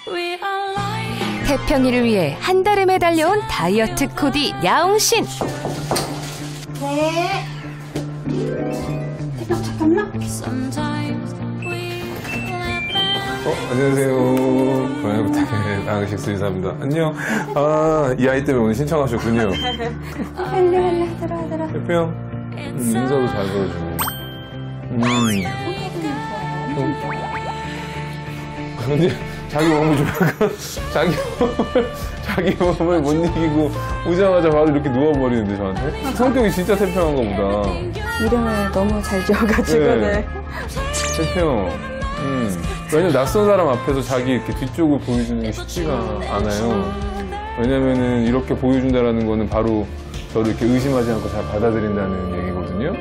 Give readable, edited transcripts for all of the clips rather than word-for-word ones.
태평이를 위해 한달음에 달려온 다이어트 코디 야옹신. 네. 태평 잠깐만. 안녕하세요. 고양이 부탁해. 양식 수의사입니다. 안녕. 이 아이 때문에 오늘 신청하셨군요. 할래. 들어와. 태평. 인사도 잘 걸어주고. 근데 자기 몸을 좀 약간 자기 몸을 못 이기고 오자마자 바로 이렇게 누워버리는데 저한테 성격이 진짜 태평한가 보다. 이름을 너무 잘 지어가지고. 네. 태평. 왜냐면 낯선 사람 앞에서 자기 이렇게 뒤쪽을 보여주는 게 쉽지가 않아요. 왜냐면은 이렇게 보여준다라는 거는 바로 저를 이렇게 의심하지 않고 잘 받아들인다는 얘기거든요.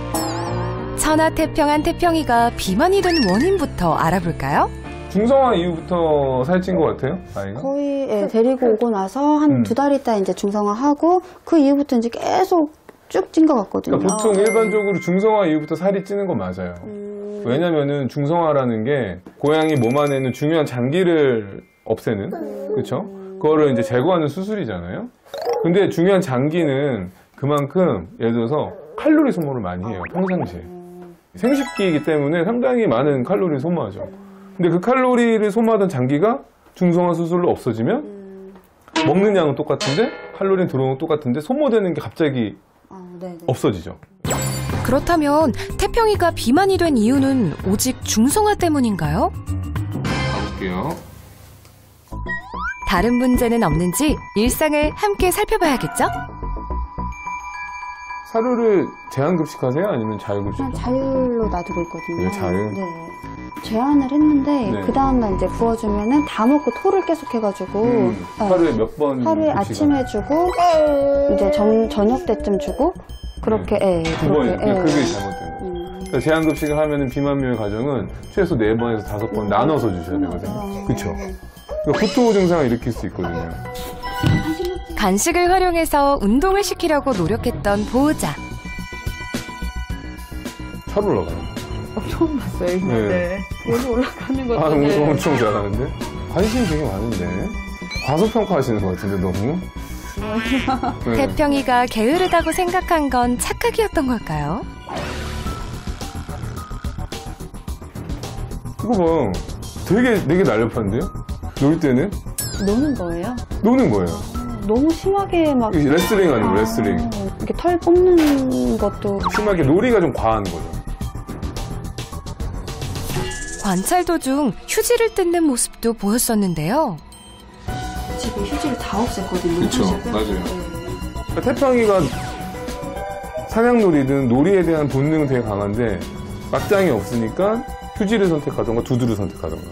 천하태평한 태평이가 비만이 된 원인부터 알아볼까요? 중성화 이후부터 살찐 것 같아요, 아이가? 거의 데리고 오고 나서 한 2달 있다 이제 중성화하고 그 이후부터 이제 계속 쭉 찐 것 같거든요. 그러니까 보통 일반적으로 중성화 이후부터 살이 찌는 건 맞아요. 왜냐면은 중성화라는 게 고양이 몸 안에 있는 중요한 장기를 없애는, 그렇죠? 그거를 이제 제거하는 수술이잖아요. 근데 중요한 장기는 그만큼 예를 들어서 칼로리 소모를 많이 해요, 평상시에. 생식기이기 때문에 상당히 많은 칼로리를 소모하죠. 근데 그 칼로리를 소모하던 장기가 중성화 수술로 없어지면 먹는 양은 똑같은데 칼로리는 들어오는 건 똑같은데 소모되는 게 갑자기 없어지죠. 그렇다면 태평이가 비만이 된 이유는 오직 중성화 때문인가요? 가볼게요. 다른 문제는 없는지 일상을 함께 살펴봐야겠죠? 사료를 제한급식하세요? 아니면 자율급식? 그냥 자율로 놔두고 있거든요. 네, 자율? 네. 제한을 했는데 네. 그 다음날 이제 부어주면은 다 먹고 토를 계속 해가지고 하루에 몇 번? 하루에 아침에 주고 이제 저녁 때쯤 주고 그렇게 두 번, 그게 잘못된 거죠. 그러니까 제한급식을 하면은 비만묘의 가정은 최소 4번에서 5번 나눠서 주셔야 되거든요. 그쵸? 그러니까 구토 증상을 일으킬 수 있거든요. 간식을 활용해서 운동을 시키려고 노력했던 보호자. 잘 올라가요. 처음 봤어요. 네. 여기 올라가는 것도 운동 엄청 잘하는데? 관심이 되게 많은데? 과소평가하시는 것 같은데 너무? 네. 태평이가 게으르다고 생각한 건 착각이었던 걸까요? 이거 봐. 되게 날렵한데요? 놀 때는? 노는 거예요? 노는 거예요. 너무 심하게 막 레슬링 아니고 레슬링. 이렇게 털 뽑는 것도 심하게 놀이가 좀 과한 거죠. 관찰 도중 휴지를 뜯는 모습도 보였었는데요. 집에 휴지를 다 없앴거든요. 그쵸, 사실은. 맞아요. 그러니까 태평이가 사냥놀이든 놀이에 대한 본능은 되게 강한데 막장이 없으니까 휴지를 선택하던가 두두를 선택하던가.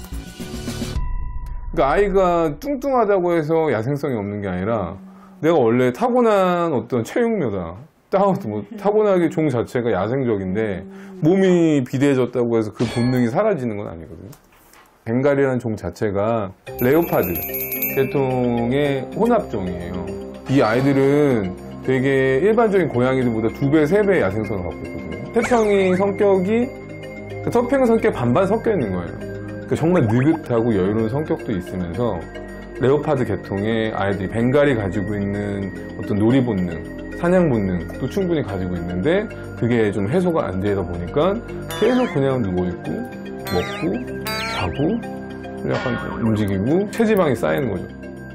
그러니까 아이가 뚱뚱하다고 해서 야생성이 없는 게 아니라 내가 원래 타고난 어떤 체육묘다. 타고나게 종 자체가 야생적인데 몸이 비대해졌다고 해서 그 본능이 사라지는 건 아니거든요. 벵갈이라는 종 자체가 레오파드 계통의 혼합종이에요. 이 아이들은 되게 일반적인 고양이들보다 2배, 3배의 야생성을 갖고 있거든요. 태평이 성격이 태평이 성격이 반반 섞여 있는 거예요. 그러니까 정말 느긋하고 여유로운 성격도 있으면서 레오파드 계통의 아이들이 벵갈이 가지고 있는 어떤 놀이 본능, 사냥 본능도 충분히 가지고 있는데 그게 좀 해소가 안 되다 보니까 계속 그냥 누워있고 먹고 자고 약간 움직이고 체지방이 쌓이는 거죠.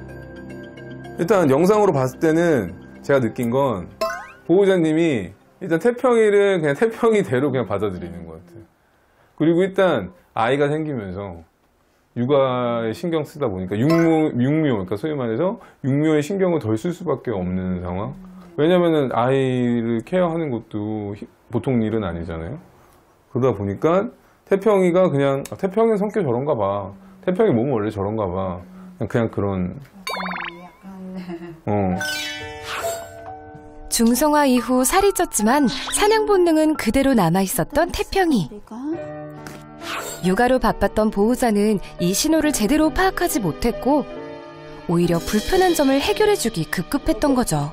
일단 영상으로 봤을 때는 제가 느낀 건 보호자님이 일단 태평이를 그냥 태평이대로 그냥 받아들이는 것 같아요. 그리고 일단 아이가 생기면서 육아에 신경 쓰다 보니까 육묘, 그러니까 소위 말해서 육묘에 신경을 덜 쓸 수밖에 없는 상황. 왜냐면은 아이를 케어하는 것도 보통 일은 아니잖아요. 그러다 보니까 태평이가 그냥 태평이 성격 저런가 봐. 태평이 몸은 원래 저런가 봐. 그냥 그런. 중성화 이후 살이 쪘지만 사냥 본능은 그대로 남아있었던 태평이. 육아로 바빴던 보호자는 이 신호를 제대로 파악하지 못했고 오히려 불편한 점을 해결해주기 급급했던 거죠.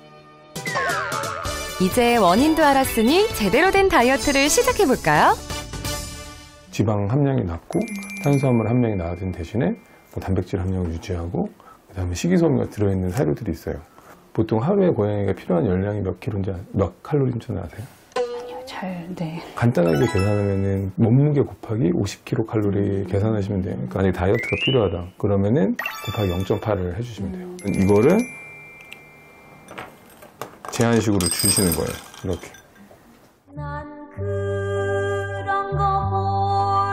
이제 원인도 알았으니 제대로 된 다이어트를 시작해볼까요? 지방 함량이 낮고 탄수화물 함량이 낮은 대신에 뭐 단백질 함량을 유지하고 그다음에 식이섬유가 들어있는 사료들이 있어요. 보통 하루에 고양이가 필요한 열량이 몇 칼로리인 줄 아세요? 네. 간단하게 계산하면은 몸무게 곱하기 50kcal 계산하시면 돼요. 그러니까 만약에 다이어트가 필요하다 그러면은 곱하기 0.8을 해주시면 돼요. 이거를 제한식으로 주시는 거예요. 이렇게. 난 그런 거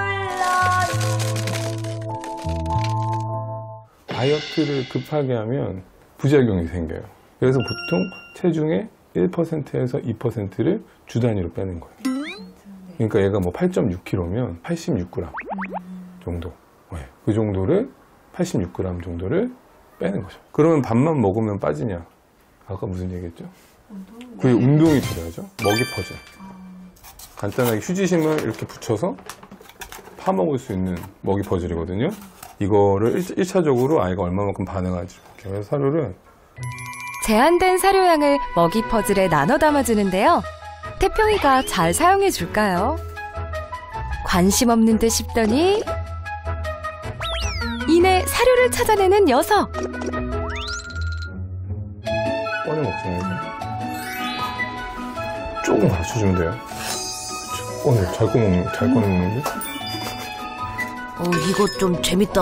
몰라요. 다이어트를 급하게 하면 부작용이 생겨요. 그래서 보통 체중의 1%에서 2%를 주 단위로 빼는 거예요. 그러니까 얘가 뭐 8.6kg면 86g 정도. 네. 그 정도를 86g 정도를 빼는 거죠. 그러면 밥만 먹으면 빠지냐? 아까 무슨 얘기했죠? 그게 운동이 필요하죠. 먹이 퍼즐. 간단하게 휴지심을 이렇게 붙여서 파먹을 수 있는 먹이 퍼즐이거든요. 이거를 1차적으로 아이가 얼마만큼 반응할지 볼게요. 그래서 사료를 제한된 사료양을 먹이 퍼즐에 나눠 담아주는데요. 태평이가 잘 사용해 줄까요? 관심 없는 듯 싶더니 이내 사료를 찾아내는 녀석. 꺼내 먹잖아요. 조금 받쳐주면 돼요. 잘 꺼내 먹는데? 이거 좀 재밌다.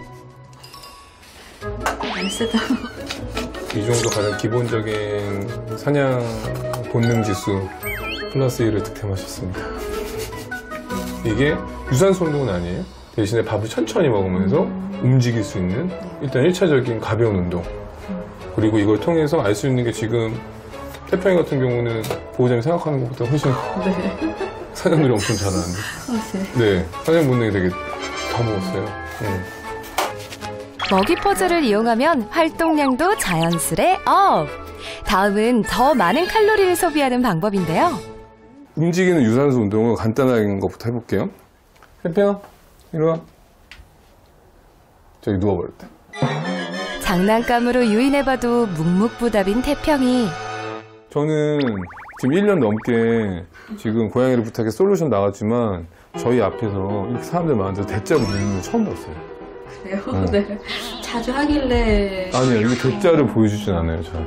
맛있다. 이 정도 가장 기본적인 사냥 본능 지수 플러스 1을 득템하셨습니다. 이게 유산소 운동은 아니에요. 대신에 밥을 천천히 먹으면서 움직일 수 있는 일단 1차적인 가벼운 운동. 그리고 이걸 통해서 알 수 있는 게 지금 태평이 같은 경우는 보호자님이 생각하는 것보다 훨씬 사냥놀이 엄청 잘하는데. 네, 사냥 본능이 되게 다 먹었어요. 먹이 퍼즐을 이용하면 활동량도 자연스레 업! 다음은 더 많은 칼로리를 소비하는 방법인데요. 움직이는 유산소 운동을 간단한 것부터 해볼게요. 태평아, 이리 와. 저기 누워버렸다. 장난감으로 유인해봐도 묵묵부답인 태평이. 저는 지금 1년 넘게 지금 고양이를 부탁해 솔루션 나갔지만 저희 앞에서 이렇게 사람들 많아서 대자로 누는 걸 처음 봤어요. 그래요? 네. 자주 하길래. 아니요, 이게 대자를 보여주진 않아요, 잘.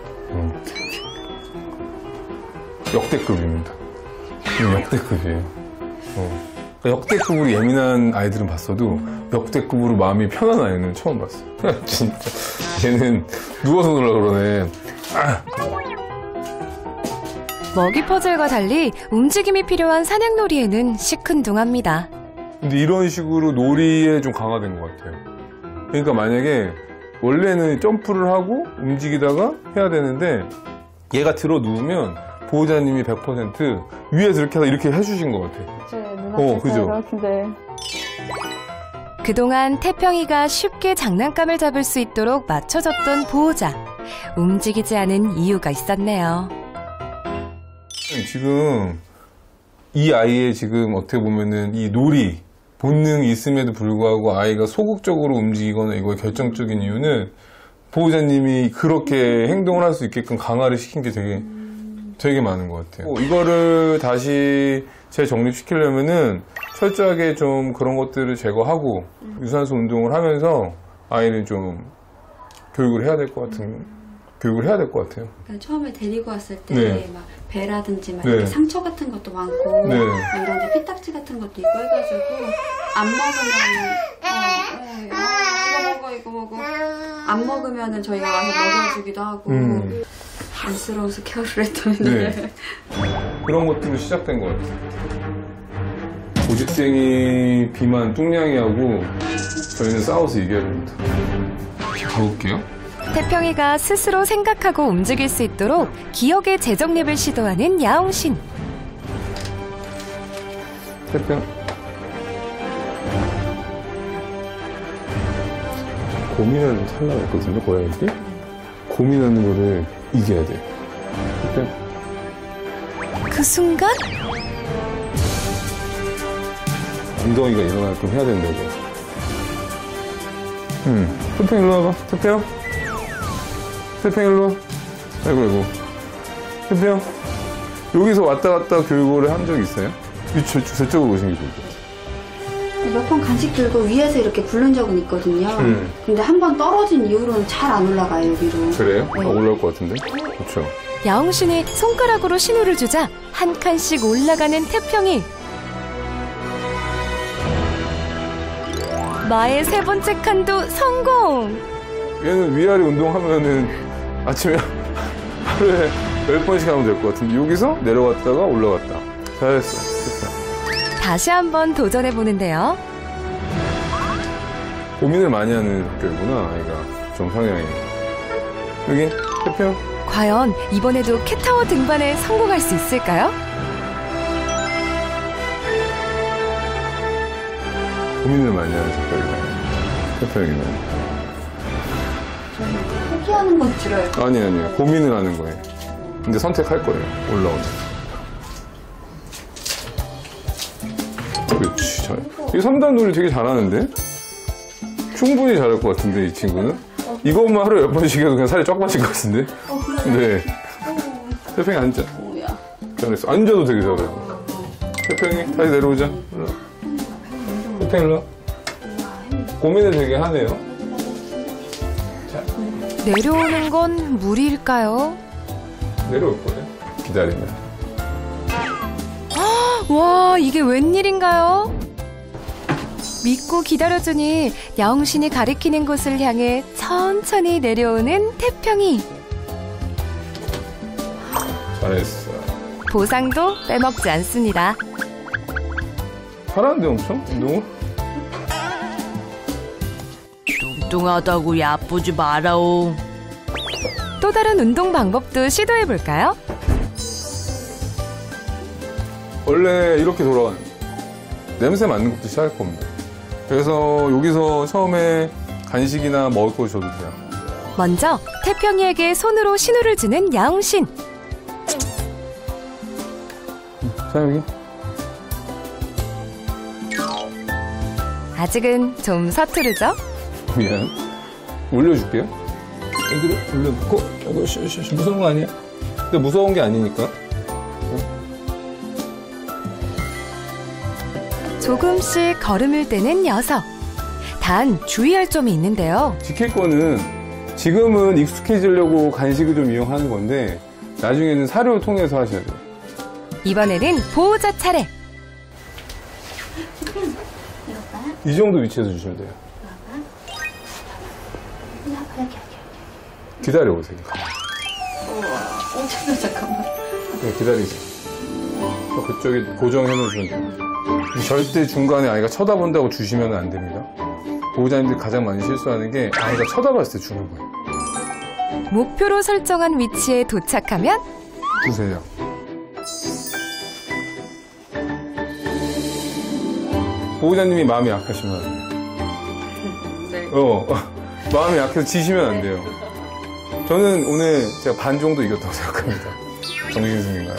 역대급입니다. 역대급이에요. 그러니까 역대급으로 예민한 아이들은 봤어도 역대급으로 마음이 편한 아이는 처음 봤어요. 진짜. 얘는 누워서 놀라 그러네. 먹이 퍼즐과 달리 움직임이 필요한 사냥놀이에는 시큰둥합니다. 근데 이런 식으로 놀이에 좀 강화된 것 같아요. 그러니까 만약에 원래는 점프를 하고 움직이다가 해야 되는데 얘가 들어 누우면 보호자님이 100% 위에서 이렇게 해주신 것 같아요. 제 눈앞에서 그죠? 이렇게. 그동안 태평이가 쉽게 장난감을 잡을 수 있도록 맞춰줬던 보호자. 움직이지 않은 이유가 있었네요. 지금 이 아이의 지금 어떻게 보면은 이 놀이 본능이 있음에도 불구하고 아이가 소극적으로 움직이거나 이거의 결정적인 이유는 보호자님이 그렇게 행동을 할 수 있게끔 강화를 시킨 게 되게 많은 것 같아요. 이거를 다시 재정립시키려면은 철저하게 좀 그런 것들을 제거하고 유산소 운동을 하면서 아이를 좀 교육을 해야 될 것 같아요. 그러니까 처음에 데리고 왔을 때 네. 막 배라든지 막 네. 이렇게 상처 같은 것도 많고 네. 막 이런 이제 피딱지 같은 것도 있고 해가지고 안 먹으면 이거 먹어 안 먹으면은 저희가 와서 먹여주기도 하고 안쓰러워서 케어를 했더니 네. 그런 것들로 시작된 것 같아요. 고집쟁이 비만 뚱냥이하고 저희는 싸워서 이겨야 됩니다. 가볼게요. 태평이가 스스로 생각하고 움직일 수 있도록 기억의 재정립을 시도하는 야옹신. 태평. 고민하는 찰나가 있거든요, 고양이들이. 고민하는 거를 이겨야 돼요. 태평. 그 순간 엉덩이가 일어나게끔 해야 된다고. 태평 일로 와봐. 태평. 태평 일로 와. 아이고. 태평. 여기서 왔다 갔다 교육을 한 적이 있어요? 저쪽으로 오시는 게 좋을 것 같아요. 몇 번 간식 들고 위에서 이렇게 부른 적은 있거든요. 근데 한 번 떨어진 이후로는 잘 안 올라가요, 위로. 그래요? 네. 올라올 것 같은데? 그렇죠. 야옹신이 손가락으로 신호를 주자 한 칸씩 올라가는 태평이. 마의 세 번째 칸도 성공! 얘는 위아래 운동하면은 아침에 하루에 10번씩 하면 될 것 같은데 여기서 내려갔다가 올라갔다. 잘했어. 다시 한번 도전해보는데요. 고민을 많이 하는 성격이구나, 아이가. 좀 성향이. 여기, 태평. 과연 이번에도 캣타워 등반에 성공할 수 있을까요? 고민을 많이 하는 성격이구나. 태평이는. 포기하는 건 줄 알고. 아니. 고민을 하는 거예요. 근데 선택할 거예요. 올라오면. 그렇지. 잘. 이 3단 놀이 되게 잘하는데? 충분히 잘할 것 같은데, 이 친구는? 이것만 하루에 10번씩 해도 그냥 살이 쫙 빠질 것 같은데? 네. 태평이 앉아. 뭐야. 잘했어. 앉아도 되게 잘하고. 태평이, 다시 내려오자. 일로. 태평이 일로. 고민을 되게 하네요. 내려오는 건 무리일까요? 내려올 거예요. 기다리면. 와, 이게 웬일인가요? 믿고 기다려주니 야옹신이 가리키는 곳을 향해 천천히 내려오는 태평이. 잘했어. 보상도 빼먹지 않습니다. 잘하는데 엄청? 운동을? 뚱뚱하다고 야쁘지 마라오. 또 다른 운동 방법도 시도해볼까요? 원래 이렇게 돌아가는 냄새 맡는 것부터 시작할 겁니다. 그래서 여기서 처음에 간식이나 먹을 거 줘도 돼요. 먼저 태평이에게 손으로 신호를 주는 야옹신. 자, 여기. 아직은 좀 서투르죠? 미안. 올려줄게요. 여기를 올려놓고. 이거 무서운 거 아니야? 근데 무서운 게 아니니까. 조금씩 걸음을 떼는 녀석. 단 주의할 점이 있는데요. 지킬 거는 지금은 익숙해지려고 간식을 좀 이용하는 건데 나중에는 사료를 통해서 하셔야 돼요. 이번에는 보호자 차례. 이 정도 위치에서 주시면 돼요. 기다려보세요. 잠깐만. 네, 기다리세요. 그쪽에 고정해 놓으시면 돼요. 절대 중간에 아이가 쳐다본다고 주시면 안 됩니다. 보호자님들이 가장 많이 실수하는 게 아이가 쳐다봤을 때 주는 거예요. 목표로 설정한 위치에 도착하면 주세요. 보호자님이 마음이 약하시면 안 돼요. 네. 마음이 약해서 지시면 안 돼요. 저는 오늘 제가 반 정도 이겼다고 생각합니다. 정신승인가요?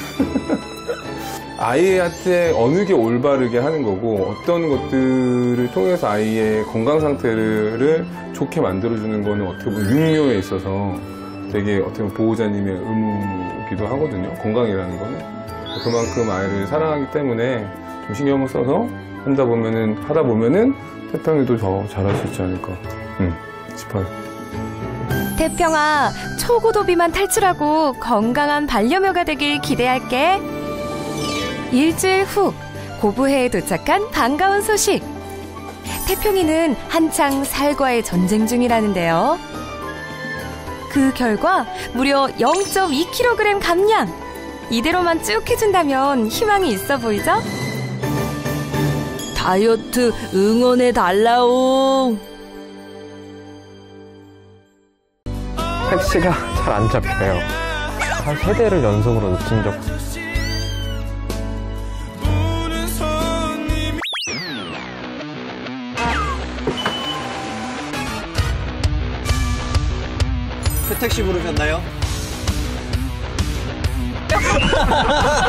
아이한테 어느 게 올바르게 하는 거고 어떤 것들을 통해서 아이의 건강 상태를 좋게 만들어주는 거는 어떻게 보면 육묘에 있어서 되게 어떻게 보면 보호자님의 의무이기도 하거든요. 건강이라는 거는. 그만큼 아이를 사랑하기 때문에 좀 신경을 써서 하다 보면은 태평이도 더 잘할 수 있지 않을까 싶어요. 태평아, 초고도비만 탈출하고 건강한 반려묘가 되길 기대할게. 일주일 후 고부해에 도착한 반가운 소식. 태평이는 한창 살과의 전쟁 중이라는데요. 그 결과 무려 0.2kg 감량. 이대로만 쭉 해준다면 희망이 있어 보이죠? 다이어트 응원해달라오. 택시가 잘 안 잡혀요. 한 3대를 연속으로 놓친 적. 택시 부르셨나요?